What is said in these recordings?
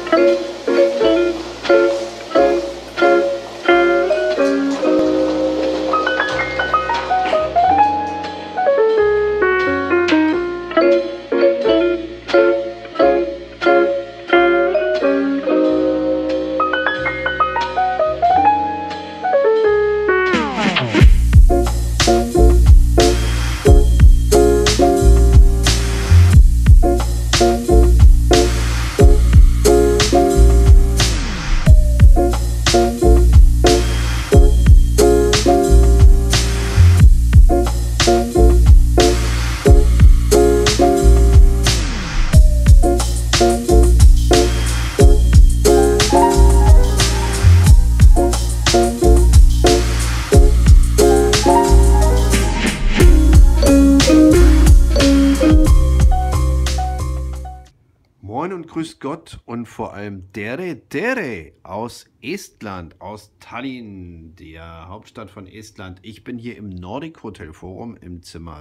Moin und grüß Gott und vor allem Tere aus Estland, aus Tallinn, der Hauptstadt von Estland. Ich bin hier im Nordic Hotel Forum im Zimmer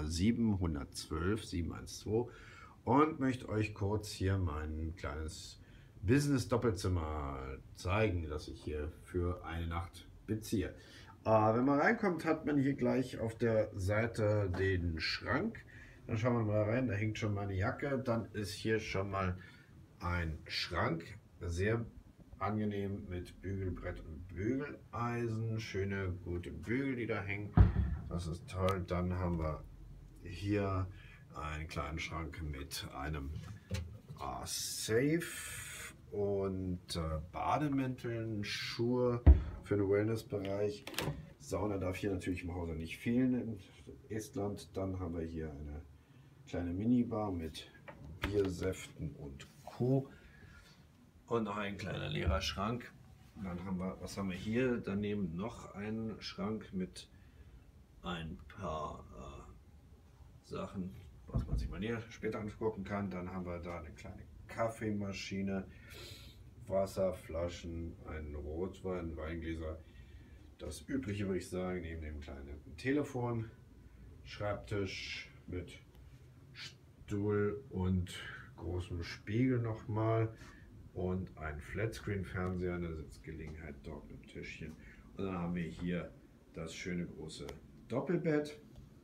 712 und möchte euch kurz hier mein kleines Business-Doppelzimmer zeigen, das ich hier für eine Nacht beziehe. Wenn man reinkommt, hat man hier gleich auf der Seite den Schrank. Dann schauen wir mal rein, da hängt schon meine Jacke. Dann ist hier schon mal ein Schrank, sehr angenehm mit Bügelbrett und Bügeleisen, schöne gute Bügel, die da hängen, das ist toll. Dann haben wir hier einen kleinen Schrank mit einem Safe und Bademänteln, Schuhe für den Wellnessbereich. Sauna darf hier natürlich im Hause nicht fehlen in Estland. Dann haben wir hier eine kleine Minibar mit Biersäften und Co. Und noch ein kleiner leerer Schrank. Dann haben wir, was haben wir hier? Daneben noch einen Schrank mit ein paar Sachen, was man sich mal näher später angucken kann. Dann haben wir da eine kleine Kaffeemaschine, Wasserflaschen, einen Rotwein, Weingläser. Das Übliche würde ich sagen, neben dem kleinen Telefon, Schreibtisch mit Stuhl und großem Spiegel nochmal und ein Flatscreen-Fernseher, eine Sitzgelegenheit dort mit Tischchen. Und dann haben wir hier das schöne große Doppelbett.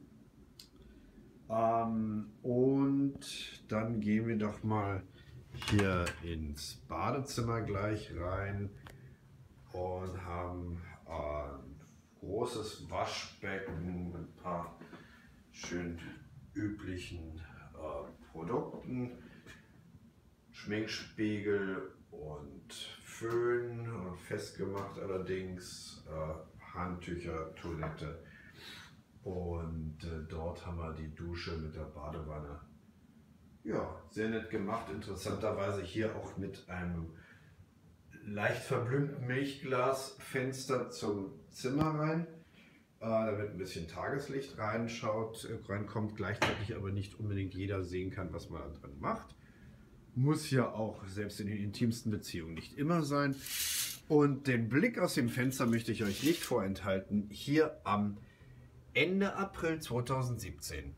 Und dann gehen wir doch mal hier ins Badezimmer gleich rein und haben ein großes Waschbecken mit ein paar schön üblichen Produkten, Schminkspiegel und Föhn, festgemacht allerdings, Handtücher, Toilette und dort haben wir die Dusche mit der Badewanne. Ja, sehr nett gemacht, interessanterweise hier auch mit einem leicht verblümten Milchglasfenster zum Zimmer rein, damit ein bisschen Tageslicht reinkommt, gleichzeitig aber nicht unbedingt jeder sehen kann, was man da drin macht. Muss ja auch selbst in den intimsten Beziehungen nicht immer sein. Und den Blick aus dem Fenster möchte ich euch nicht vorenthalten. Hier am Ende April 2017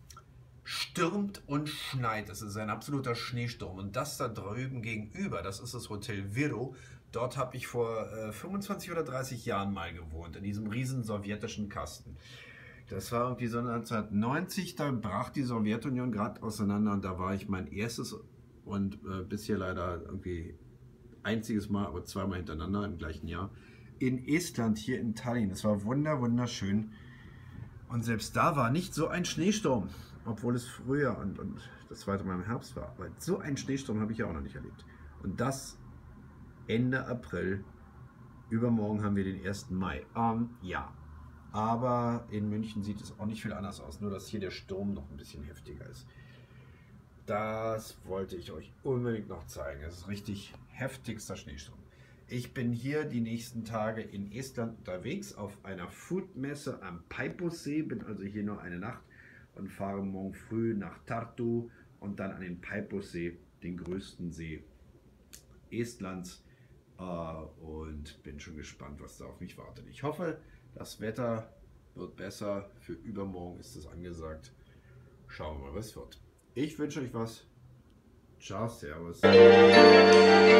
stürmt und schneit. Es ist ein absoluter Schneesturm. Und das da drüben gegenüber, das ist das Hotel Viro. Dort habe ich vor 25 oder 30 Jahren mal gewohnt, in diesem riesen sowjetischen Kasten. Das war irgendwie so 1990, da brach die Sowjetunion gerade auseinander und da war ich mein erstes und bisher leider irgendwie einziges Mal, aber zweimal hintereinander im gleichen Jahr, in Estland, hier in Tallinn. Es war wunderschön und selbst da war nicht so ein Schneesturm, obwohl es früher und das zweite Mal im Herbst war. Aber so einen Schneesturm habe ich ja auch noch nicht erlebt. Und das Ende April, übermorgen haben wir den 1. Mai. Ja, aber in München sieht es auch nicht viel anders aus, nur dass hier der Sturm noch ein bisschen heftiger ist. Das wollte ich euch unbedingt noch zeigen. Es ist richtig heftigster Schneesturm. Ich bin hier die nächsten Tage in Estland unterwegs auf einer Foodmesse am Paipossee, bin also hier noch eine Nacht und fahre morgen früh nach Tartu und dann an den Paipossee, den größten See Estlands, und bin schon gespannt, was da auf mich wartet. Ich hoffe, das Wetter wird besser. Für übermorgen ist es angesagt. Schauen wir mal, was wird. Ich wünsche euch was. Ciao, servus.